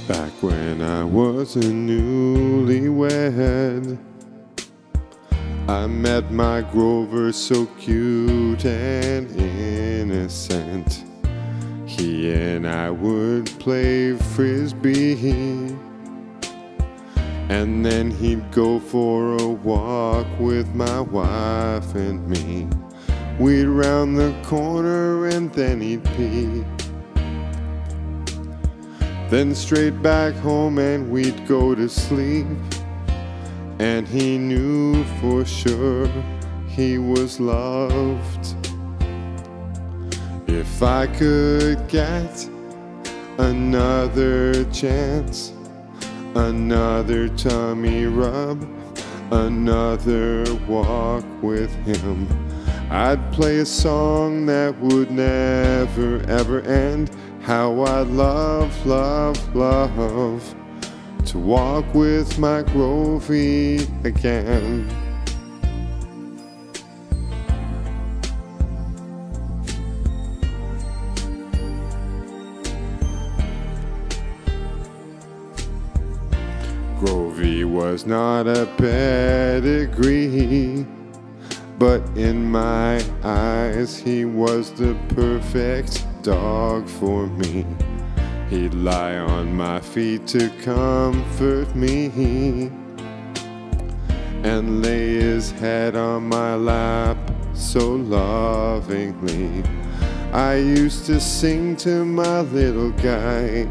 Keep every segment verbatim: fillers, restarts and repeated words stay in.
Back when I was a newlywed, I met my Grover, so cute and innocent. He and I would play frisbee, and then he'd go for a walk with my wife and me. We'd round the corner and then he'd pee. Then straight back home and we'd go to sleep. And he knew for sure he was loved. If I could get another chance, another tummy rub, another walk with him, I'd play a song that would never ever end. How I'd love, love, love to walk with my Grovey again. Grovey was not a pedigree, but in my eyes he was the perfect dog for me. He'd lie on my feet to comfort me, and lay his head on my lap so lovingly. I used to sing to my little guy.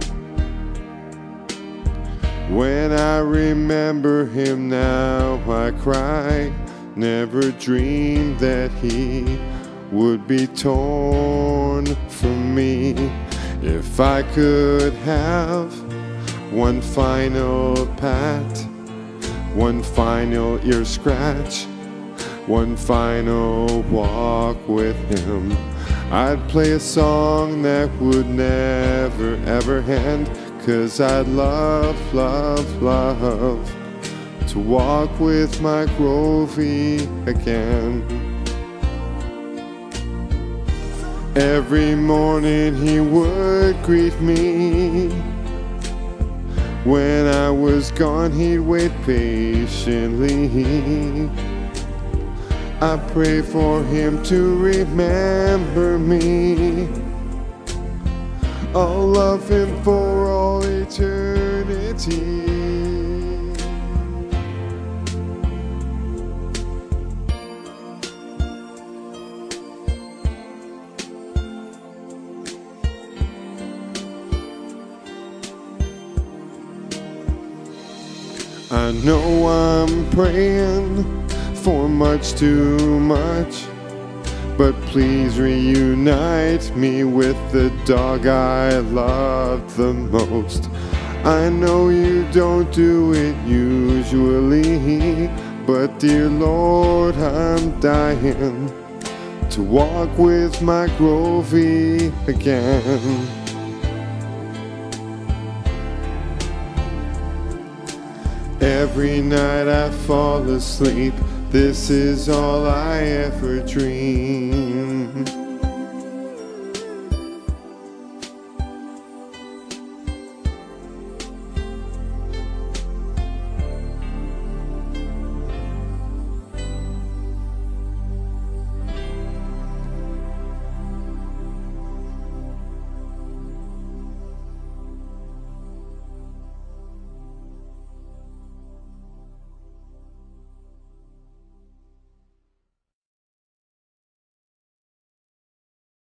When I remember him now I cry. Never dreamed that he would be torn from me. If I could have one final pat, one final ear scratch, one final walk with him, I'd play a song that would never ever end. 'Cause I'd love, love, love to walk with my Grovey again. Every morning he would greet me. When I was gone he'd wait patiently. I pray for him to remember me. I'll love him for all eternity. I know I'm praying for much too much, but please reunite me with the dog I love the most. I know you don't do it usually, but dear Lord, I'm dying to walk with my Grovey again. Every night I fall asleep, this is all I ever dream.